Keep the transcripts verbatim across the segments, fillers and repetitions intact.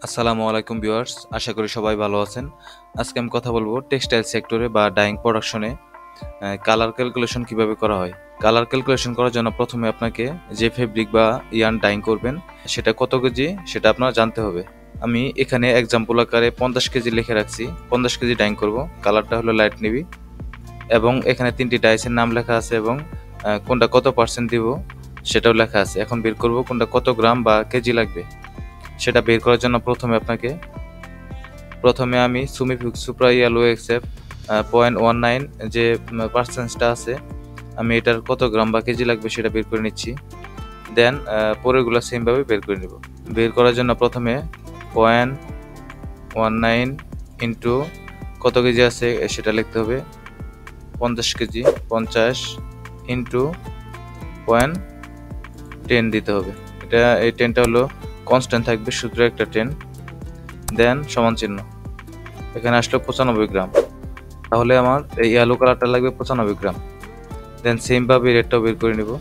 আসসালামু আলাইকুম ভিউয়ার্স, আশা করি সবাই ভালো আছেন। আজকে আমি কথা বলবো টেক্সটাইল সেক্টরে বা ডাইং প্রোডাকশনে কালার ক্যালকুলেশন কিভাবে করা হয়। কালার ক্যালকুলেশন করার জন্য প্রথমে আপনাকে যে ফেব্রিক বা ইয়ার্ন ডাইং করবেন সেটা কত কেজি সেটা আপনার জানতে হবে। আমি এখানে এক্সাম্পল আকারে পঞ্চাশ কেজি লিখে রাখছি। পঞ্চাশ কেজি ডাইং করব, কালারটা হলো লাইট নেভি এবং এখানে তিনটি ডাইসের নাম লেখা আছে এবং কোনটা কত পার্সেন্ট দিব সেটাও লেখা আছে। এখন বের করব কোনটা কত গ্রাম বা কেজি লাগবে। সেটা বের করার জন্য প্রথমে আপনাকে প্রথমে আমি সুমিফিক্স সুপ্রা ইয়ালো এক্সেপ পয়েন্ট ওয়ান নাইন যে পার্সেন্টটা আছে, আমি এটার কত গ্রাম বা কেজি লাগবে সেটা বের করে নিচ্ছি। দেন পরেরগুলো সেমভাবে বের করে নেব। বের করার জন্য প্রথমে পয়েন্ট ওয়ান নাইন ইন্টু কত কেজি আছে সেটা লিখতে হবে। পঞ্চাশ কেজি, পঞ্চাশ ইন্টু পয়েন্ট টেন দিতে হবে। এটা এই টেনটা হলো কনস্ট্যান্ট থাকবে, সূত্র একটা টেন। দেন সমান চিহ্ন, এখানে আসলো পঁচানব্বই গ্রাম, তাহলে আমার এই আলু কালারটা লাগবে পঁচানব্বই গ্রাম। দেন সেমভাবে রেটটাও বের করে নেব।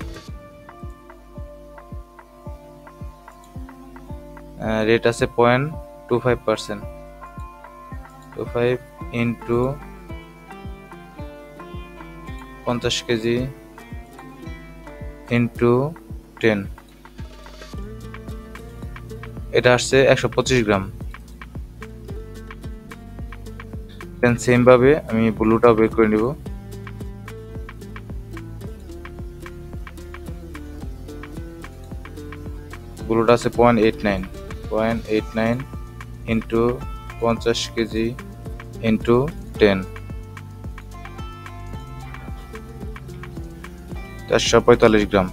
রেট আছে point two five percent, two five into পঞ্চাশ কেজি ইন্টু টেন, এটা আসছে একশো পঁচিশ গ্রাম। দেন সেমভাবে আমি ব্লুটাও বের করে নিব। ব্লুটা আছে point eight nine, point eight nine into পঞ্চাশ কেজি ইন্টু টেন, চারশো পঁয়তাল্লিশ গ্রাম।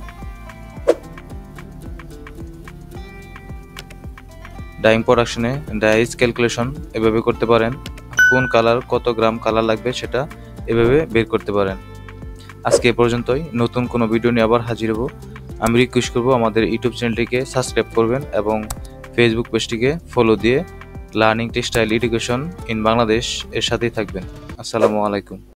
ডাইং প্রোডাকশনে ডাইস ক্যালকুলেশন এভাবে করতে পারেন। কোন কালার কত গ্রাম কালার লাগবে সেটা এভাবে বের করতে পারেন। আজকে এ পর্যন্তই। নতুন কোনো ভিডিও নিয়ে আবার হাজির হব। আমি রিকোয়েস্ট করব আমাদের ইউটিউব চ্যানেলটিকে সাবস্ক্রাইব করবেন এবং ফেসবুক পেজটিকে ফলো দিয়ে learning textile education in Bangladesh এর সাথেই থাকবেন। আসসালামু আলাইকুম।